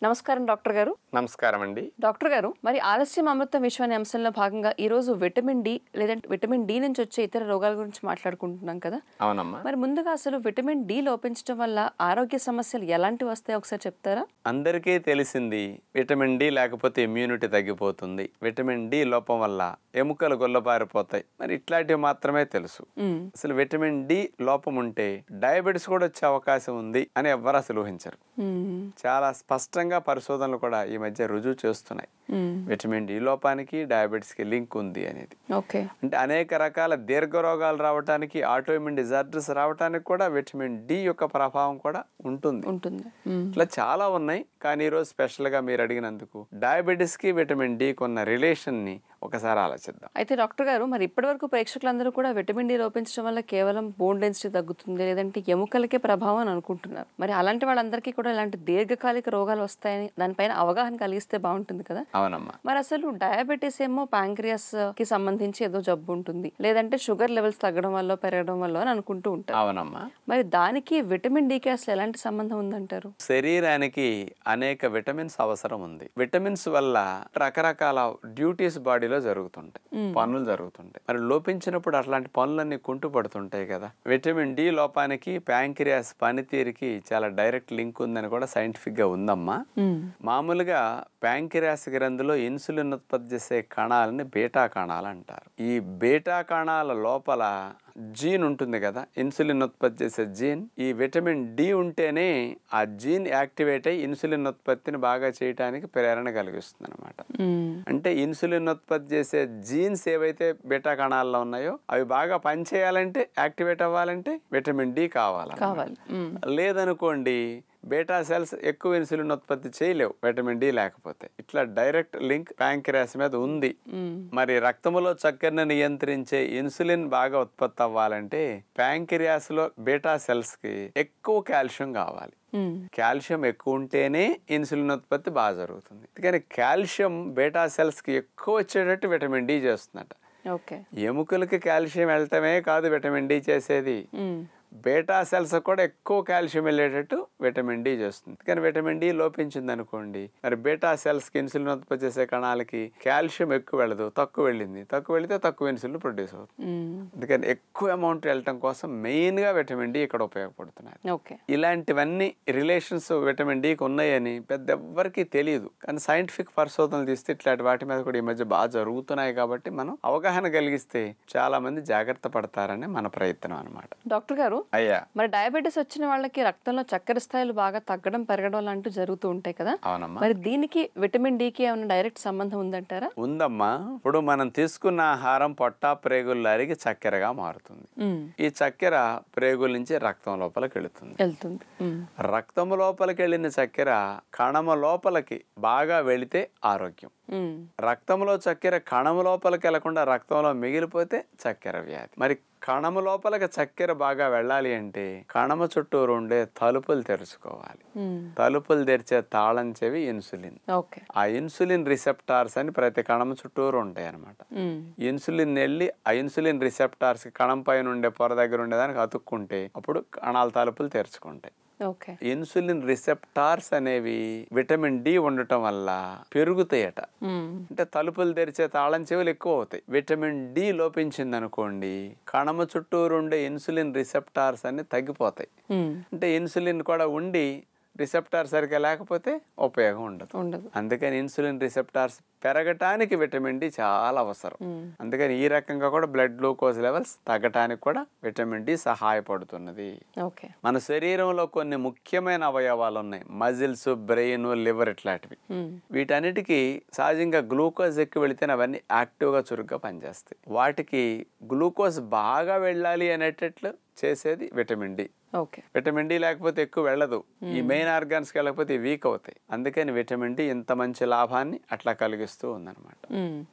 నమస్కారం డాక్టర్ గారు. నమస్కారం అండి. డాక్టర్ గారు, మరి ఆలస్యం అమృతం విశ్వం అనే అంశంలో భాగంగా ఈ రోజు విటమిన్ డి లేదంటే విటమిన్ డి నుంచి వచ్చే ఇతర రోగాల గురించి మాట్లాడుకుంటున్నాం కదా. అవునమ్మా. మరి ముందుగా అసలు విటమిన్ డి లోపించడం వల్ల ఆరోగ్య సమస్యలు ఎలాంటివి వస్తాయో ఒకసారి చెప్తారా? అందరికీ తెలిసింది విటమిన్ డి లేకపోతే ఇమ్యూనిటీ తగ్గిపోతుంది, విటమిన్ డి లోపం వల్ల ఎముకలు గొల్లబారిపోతాయి, మరి ఇట్లాంటివి మాత్రమే తెలుసు. అసలు విటమిన్ డి లోపం ఉంటే డయాబెటిస్ కూడా వచ్చే అవకాశం ఉంది అని ఎవ్వరు అసలు ఊహించరు. చాలా స్పష్టంగా పరిశోధనలు కూడా ఈ మధ్య రుజువు చేస్తున్నాయి విటమిన్ డి లోపానికి డయాబెటిస్ కి లింక్ ఉంది అనేది. అంటే అనేక రకాల దీర్ఘ రోగాలు రావడానికి, ఆటోఇమ్యూన్ డిజార్డర్స్ రావడానికి కూడా విటమిన్ డి యొక్క ప్రభావం కూడా ఉంటుంది. ఇట్లా చాలా ఉన్నాయి. కానీ ఈరోజు స్పెషల్ గా మీరు అడిగినందుకు డయాబెటిస్ కి విటమిన్ డి కి ఉన్న రిలేషన్ ని ఒకసారి ఆలోచిద్దాం. అయితే డాక్టర్ గారు, మరి ఇప్పటి వరకు ప్రేక్షకులందరూ కూడా విటమిన్ డి లోపించడం వల్ల కేవలం బోన్ డెన్సిటీ తగ్గుతుంది లేదంటే ఎముకలకే ప్రభావం అని అనుకుంటున్నారు. మరి అలాంటి వాళ్ళందరికీ కూడా ఇలాంటి దీర్ఘకాలిక రోగాలు వస్తాయని దానిపైన అవగాహన కలిగిస్తే బాగుంటుంది కదా. అవునమ్మా. మరి అసలు డయాబెటీస్ ఏమో ప్యాంక్రియాస్ కి సంబంధించి ఏదో జబ్బు ఉంటుంది, లేదంటే షుగర్ లెవెల్స్ తగ్గడం వల్ల పెరగడం వల్ల అని అనుకుంటూ ఉంటారు. అవునమ్మా. మరి దానికి విటమిన్ డి కి అసలు ఎలాంటి సంబంధం ఉందంటారు? శరీరానికి అనేక విటమిన్స్ అవసరం ఉంది. విటమిన్స్ వల్ల రకరకాల డ్యూటీస్ బాడీలో జరుగుతుంటాయి, పనులు జరుగుతుంటాయి. మరి లోపించినప్పుడు అట్లాంటి పనులన్నీ కుంటుపడుతుంటాయి కదా. విటమిన్ డి లోపానికి ప్యాంక్రియాస్ పనితీరుకి చాలా డైరెక్ట్ లింక్ ఉందని కూడా సైంటిఫిక్ గా ఉందమ్మా. మామూలుగా ప్యాంక్రియాస్ గ్రంథిలో ఇన్సులిన్ ఉత్పత్తి చేసే కణాలని బీటా కణాలు అంటారు. ఈ బీటా కణాల లోపల జీన్ ఉంటుంది కదా, ఇన్సులిన్ ఉత్పత్తి చేసే జీన్. ఈ విటమిన్ డి ఉంటేనే ఆ జీన్ యాక్టివేట్ అయ్యి ఇన్సులిన్ ఉత్పత్తిని బాగా చేయడానికి ప్రేరణ కలిగిస్తుంది అనమాట. అంటే ఇన్సులిన్ ఉత్పత్తి చేసే జీన్స్ ఏవైతే బీటా కణాల్లో ఉన్నాయో అవి బాగా పనిచేయాలంటే, యాక్టివేట్ అవ్వాలంటే విటమిన్ డి కావాలి. లేదనుకోండి బీటా సెల్స్ ఎక్కువ ఇన్సులిన్ ఉత్పత్తి చేయలేవు విటమిన్ డి లేకపోతే. ఇట్లా డైరెక్ట్ లింక్ ప్యాంక్రియాస్ మీద ఉంది. మరి రక్తంలో చక్కెరను నియంత్రించే ఇన్సులిన్ బాగా ఉత్పత్తి అవ్వాలంటే ప్యాంక్రియాస్ లో బీటా సెల్స్ కి ఎక్కువ కాల్షియం కావాలి. కాల్షియం ఎక్కువ ఉంటేనే ఇన్సులిన్ ఉత్పత్తి బాగా జరుగుతుంది. కానీ కాల్షియం బీటా సెల్స్ కి ఎక్కువ వచ్చేటట్టు విటమిన్ డి చేస్తుందట. ఎముకలకి కాల్షియం వెళ్ళటమే కాదు విటమిన్ డి చేసేది, బీటా సెల్స్ కూడా ఎక్కువ కాల్షియం వెళ్ళేటట్టు విటమిన్ డి చేస్తుంది. కానీ విటమిన్ డి లోపించింది అనుకోండి, మరి బీటా సెల్స్ కి ఇన్సులిన్ ఉత్పత్తి చేసే కణాలకి కాల్షియం ఎక్కువ వెళ్ళదు, తక్కువ వెళ్ళింది. తక్కువ వెళితే తక్కువ ఇన్సులిన్ ప్రొడ్యూస్ అవుతుంది. అందుకని ఎక్కువ అమౌంట్ వెళ్ళటం కోసం మెయిన్ గా విటమిన్ డి ఇక్కడ ఉపయోగపడుతున్నాయి. ఇలాంటివన్నీ రిలేషన్స్ విటమిన్ డికి ఉన్నాయని పెద్ద ఎవ్వరికి తెలియదు. కానీ సైంటిఫిక్ పరిశోధనలు తీస్తే ఇట్లాంటి వాటి మీద కూడా ఈ మధ్య బాగా జరుగుతున్నాయి. కాబట్టి మనం అవగాహన కలిగిస్తే చాలా మంది జాగ్రత్త పడతారని మన ప్రయత్నం అనమాట. డాక్టర్ గారు, అయ్యా, మరి డయాబెటీస్ వచ్చిన వాళ్ళకి రక్తంలో చక్కెర స్థాయిలు బాగా తగ్గడం పెరగడం లాంటివి జరుగుతూ ఉంటాయి కదా. అవునమ్మా. మరి దీనికి విటమిన్ డి కి ఏమైనా డైరెక్ట్ సంబంధం ఉందంటారా? ఉందమ్మా. ఇప్పుడు మనం తీసుకున్న ఆహారం పొట్ట ప్రేగుల్లో అరిగి చక్కెరగా మారుతుంది. ఈ చక్కెర ప్రేగుల నుంచి రక్తం లోపలికి వెళుతుంది. రక్తం లోపలికి వెళ్ళిన చక్కెర కణమ లోపలికి బాగా వెళితే ఆరోగ్యం. రక్తంలో చక్కెర కణము లోపలికి వెళ్లకుండా రక్తంలో మిగిలిపోతే చక్కెర వ్యాధి. మరి కణము లోపలికి చక్కెర బాగా వెళ్ళాలి అంటే కణము చుట్టూరు ఉండే తలుపులు తెరుచుకోవాలి. తలుపులు తెరిచే తాళం చెవి ఇన్సులిన్. ఆ ఇన్సులిన్ రిసెప్టార్స్ అని ప్రతి కణము చుట్టూరు ఉంటాయి అనమాట. ఇన్సులిన్ వెళ్ళి ఆ ఇన్సులిన్ రిసెప్టార్స్ కణం పైన ఉండే పొర దగ్గర ఉండేదానికి అతుక్కుంటే అప్పుడు కణాల తలుపులు తెరుచుకుంటాయి. ఇన్సులిన్ రిసెప్టార్స్ అనేవి విటమిన్ డి ఉండటం వల్ల పెరుగుతాయట. అంటే తలుపులు తెరిచే తాళం చెవులు ఎక్కువ అవుతాయి. విటమిన్ డి లోపించింది అనుకోండి, కణము చుట్టూరు ఉండే ఇన్సులిన్ రిసెప్టార్స్ అన్ని తగ్గిపోతాయి. అంటే ఇన్సులిన్ కూడా ఉండి రిసెప్టార్ సరిగ్గా లేకపోతే ఉపయోగం ఉండదు. అందుకని ఇన్సులిన్ రిసెప్టార్స్ పెరగటానికి విటమిన్ డి చాలా అవసరం. అందుకని ఈ రకంగా కూడా బ్లడ్ గ్లూకోజ్ లెవెల్స్ తగ్గటానికి కూడా విటమిన్ డి సహాయపడుతున్నది. మన శరీరంలో కొన్ని ముఖ్యమైన అవయవాలు ఉన్నాయి, మజిల్స్, బ్రెయిన్, లివర్ ఇట్లాంటివి. వీటన్నిటికీ సహజంగా గ్లూకోజ్ ఎక్కువ వెళితే అవన్నీ యాక్టివ్ గా చురుగ్గా పనిచేస్తాయి. వాటికి గ్లూకోజ్ బాగా వెళ్ళాలి అనేటట్లు చేసేది విటమిన్ డి. విటమిన్ డి లేకపోతే ఎక్కువ వెళ్ళదు. ఈ మెయిన్ ఆర్గాన్స్ కి వెళ్ళకపోతే వీక్ అవుతాయి. అందుకని విటమిన్ డి ఇంత మంచి లాభాన్ని అట్లా కలిగిస్తూ ఉందన్నమాట.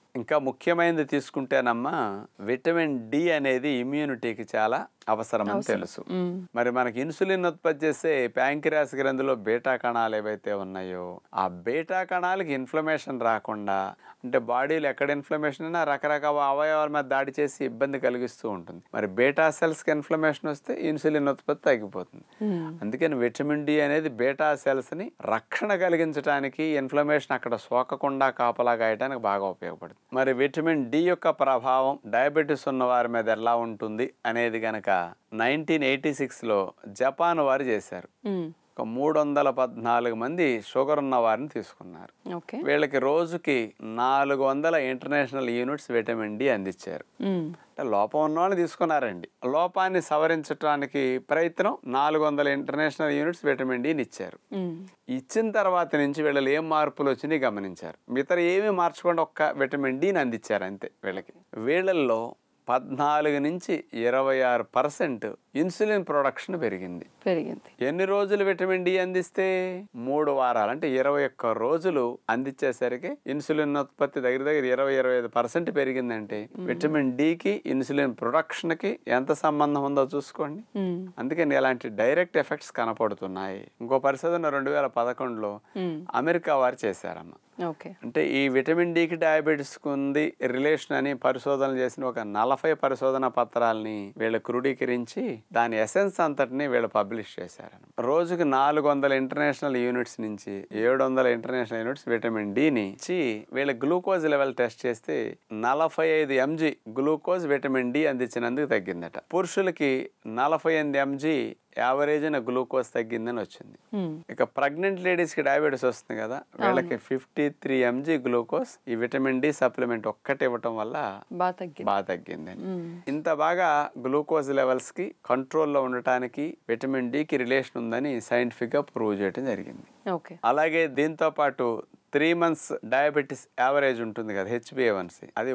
ఇంకా ముఖ్యమైనది తీసుకుంటేనమ్మా విటమిన్ డి అనేది ఇమ్యూనిటీకి చాలా అవసరమని తెలుసు. మరి మనకి ఇన్సులిన్ ఉత్పత్తి చేసే ప్యాంక్రియాస్ గ్రంథిలో బీటా కణాలు ఏవైతే ఉన్నాయో ఆ బీటా కణాలకి ఇన్ఫ్లమేషన్ రాకుండా, అంటే బాడీలో ఎక్కడ ఇన్ఫ్లమేషన్ అయినా రకరకాల అవయవాల మీద దాడి చేసి ఇబ్బంది కలిగిస్తూ ఉంటుంది. మరి బీటా సెల్స్కి ఇన్ఫ్లమేషన్ వస్తే ఇన్సులిన్ ఉత్పత్తి తగ్గిపోతుంది. అందుకని విటమిన్ డి అనేది బీటా సెల్స్ని రక్షణ కలిగించడానికి, ఇన్ఫ్లమేషన్ అక్కడ సోకకుండా కాపలా గాయడానికి బాగా ఉపయోగపడుతుంది. మరి విటమిన్ డి యొక్క ప్రభావం డయాబెటీస్ ఉన్న వారి మీద ఎలా ఉంటుంది అనేది గనక 1986లో జపాన్ వారు చేశారు. 314 మంది షుగర్ ఉన్న వారిని తీసుకున్నారు. వీళ్ళకి రోజుకి 400 ఇంటర్నేషనల్ యూనిట్స్ విటమిన్ డి అందించారు. లోపం ఉన్న వాళ్ళని తీసుకున్నారండి. లోపాన్ని సవరించడానికి ప్రయత్నం 400 ఇంటర్నేషనల్ యూనిట్స్ విటమిన్ డిని ఇచ్చారు. ఇచ్చిన తర్వాత నుంచి వీళ్ళు ఏం మార్పులు వచ్చినాయి గమనించారు. మిగతా ఏమీ మార్చకుండా ఒక్క విటమిన్ డిని అందించారు అంతే. వీళ్ళల్లో 14 నుంచి 26% ఇన్సులిన్ ప్రొడక్షన్ పెరిగింది. ఎన్ని రోజులు విటమిన్ డి అందిస్తే 3 వారాలు, అంటే 21 రోజులు అందించేసరికి ఇన్సులిన్ ఉత్పత్తి దగ్గర 20-25% పెరిగిందంటే విటమిన్ డికి ఇన్సులిన్ ప్రొడక్షన్ కి ఎంత సంబంధం ఉందో చూసుకోండి. అందుకని ఇలాంటి డైరెక్ట్ ఎఫెక్ట్స్ కనపడుతున్నాయి. ఇంకో పరిశోధన 2011లో అమెరికా వారు చేశారమ్మ. అంటే ఈ విటమిన్ డికి డయాబెటీస్ కు ఉంది రిలేషన్ అని పరిశోధనలు చేసిన ఒక 40 పరిశోధన పత్రాలని వీళ్ళు క్రోడీకరించి దాని ఎసెన్స్ అంతటిని వీళ్ళు పబ్లిష్ చేశారు. రోజుకి 400 ఇంటర్నేషనల్ యూనిట్స్ నుంచి 700 ఇంటర్నేషనల్ యూనిట్స్ విటమిన్ డిని ఇచ్చి వీళ్ళ గ్లూకోజ్ లెవెల్ టెస్ట్ చేస్తే 45 mg గ్లూకోజ్ విటమిన్ డి అందించినందుకు తగ్గిందట. పురుషులకి 48 mg యావరేజ్ గ్లూకోజ్ తగ్గిందని వచ్చింది. ఇక ప్రెగ్నెంట్ లేడీస్ కి డయాబెటీస్ వస్తుంది కదా, వీళ్ళకి 53 mg గ్లూకోజ్ ఈ విటమిన్ డి సప్లిమెంట్ ఒక్కటి ఇవ్వటం వల్ల బాగా తగ్గింది. ఇంత బాగా గ్లూకోజ్ లెవెల్స్ కి కంట్రోల్లో ఉండటానికి విటమిన్ డి కి రిలేషన్ ఉందని సైంటిఫిక్ గా ప్రూవ్ చేయడం జరిగింది. అలాగే దీంతో పాటు 3 months డయాబెటీస్ యావరేజ్ ఉంటుంది కదా, HbA1c, అది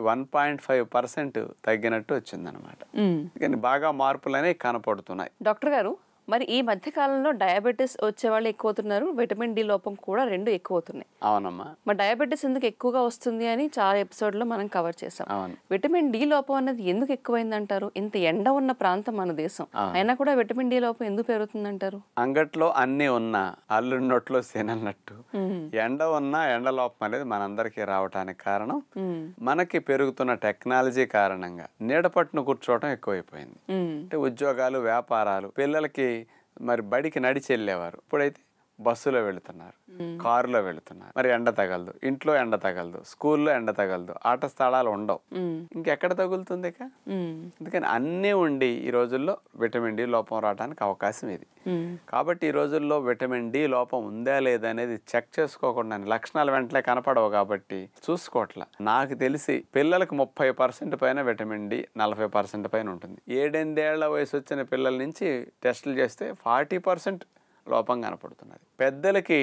1.5% తగ్గినట్టు వచ్చింది అనమాట. కానీ బాగా మార్పులు అనేవి కనపడుతున్నాయి. డాక్టర్ గారు, మరి ఈ మధ్య కాలంలో డయాబెటీస్ వచ్చే వాళ్ళు ఎక్కువ అవుతున్నారు, విటమిన్ డి లోపం కూడా 2 ఎక్కువ అవుతున్నాయి. అవునమ్మా. మరి డయాబెటీస్ ఎందుకు ఎక్కువగా వస్తుంది అని చాలా ఎపిసోడ్ లో మనం కవర్ చేసాం. విటమిన్ డి లోపం అనేది ఎందుకు ఎక్కువైంది అంటారు? ఇంత ఎండ ఉన్న ప్రాంతం మన దేశం, అయినా కూడా విటమిన్ డి లోపం ఎందుకు పెరుగుతుంది అంటారు? అంగట్లో అన్ని ఉన్నా అల్లున్నట్లో సేనన్నట్టు ఎండ ఉన్నా ఎండ లోపం అనేది మనందరికీ రావటానికి కారణం మనకి పెరుగుతున్న టెక్నాలజీ కారణంగా నీడపట్టును కూర్చోవటం ఎక్కువైపోయింది. అంటే ఉద్యోగాలు, వ్యాపారాలు, పిల్లలకి మరి బడికి నడిచి వెళ్ళేవారు, ఇప్పుడైతే బస్సులో వెళుతున్నారు, కారులో వెళుతున్నారు. మరి ఎండ తగలదు, ఇంట్లో ఎండ తగలదు, స్కూల్లో ఎండ తగలదు, ఆట స్థలాలు ఉండవు, ఇంకెక్కడ తగులుతుంది ఇక? అందుకని అన్నీ ఉండి ఈ రోజుల్లో విటమిన్ డి లోపం రావడానికి అవకాశం ఇది. కాబట్టి ఈ రోజుల్లో విటమిన్ డి లోపం ఉందా లేదా అనేది చెక్ చేసుకోకుండా లక్షణాలు వెంటనే కనపడవు కాబట్టి చూసుకోవట్లా. నాకు తెలిసి పిల్లలకు 30% పైన విటమిన్ డి 40% పైన ఉంటుంది. 7-8 ఏళ్ల వయసు వచ్చిన పిల్లల నుంచి టెస్టులు చేస్తే 40% లోపం కనపడుతున్నది. పెద్దలకి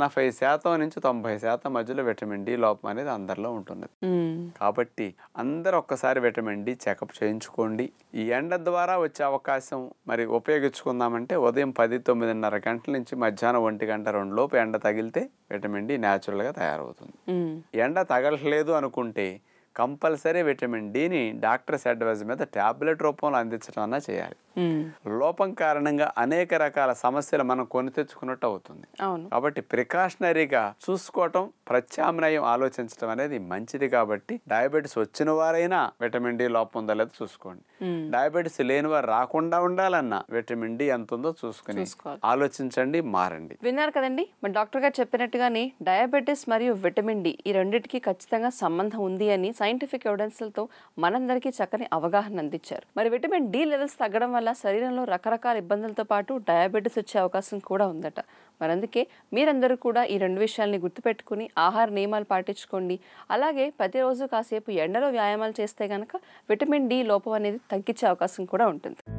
80% నుంచి 90% మధ్యలో విటమిన్ డి లోపం అనేది అందరిలో ఉంటున్నది. కాబట్టి అందరూ ఒక్కసారి విటమిన్ డి చెకప్ చేయించుకోండి. ఈ ఎండ ద్వారా వచ్చే అవకాశం మరి ఉపయోగించుకుందామంటే ఉదయం 10-9:30 గంటల నుంచి మధ్యాహ్నం 1 గంట 2 లోపు ఎండ తగిలితే విటమిన్ డి న్యాచురల్గా తయారవుతుంది. ఎండ తగలట్లేదు అనుకుంటే కంపల్సరీ విటమిన్ డిని డాక్టర్స్ అడ్వైజ్ మీద టాబ్లెట్ రూపంలో అందించడం అన్నా చేయాలి. లోపం కారణంగా అనేక రకాల సమస్యలు మనం కొని తెచ్చుకున్నట్టు అవుతుంది. కాబట్టి ప్రికాషనరీగా చూసుకోవటం, ప్రత్యామ్నాయం ఆలోచించడం అనేది మంచిది. కాబట్టి డయాబెటీస్ వచ్చిన వారైనా విటమిన్ డి లోపం ఉందో లేదో చూసుకోండి. డయాబెటీస్ లేని వారు రాకుండా ఉండాలన్నా విటమిన్ డి ఎంత ఉందో చూసుకుని ఆలోచించండి, మారండి. విన్నారు కదండి, మరి డాక్టర్ గారు చెప్పినట్టుగానే డయాబెటీస్ మరియు విటమిన్ డి ఈ రెండింటికి ఖచ్చితంగా సంబంధం ఉంది అని సైంటిఫిక్ ఎవిడెన్స్లతో మనందరికీ చక్కని అవగాహన అందించారు. మరి విటమిన్ డి లెవెల్స్ తగ్గడం వల్ల శరీరంలో రకరకాల ఇబ్బందులతో పాటు డయాబెటీస్ వచ్చే అవకాశం కూడా ఉందట. మరి అందుకే మీరందరూ కూడా ఈ 2 విషయాల్ని గుర్తుపెట్టుకుని ఆహార నియమాలు పాటించుకోండి. అలాగే ప్రతిరోజు కాసేపు ఎండలో వ్యాయామాలు చేస్తే గనక విటమిన్ డి లోపం అనేది తగ్గించే అవకాశం కూడా ఉంటుంది.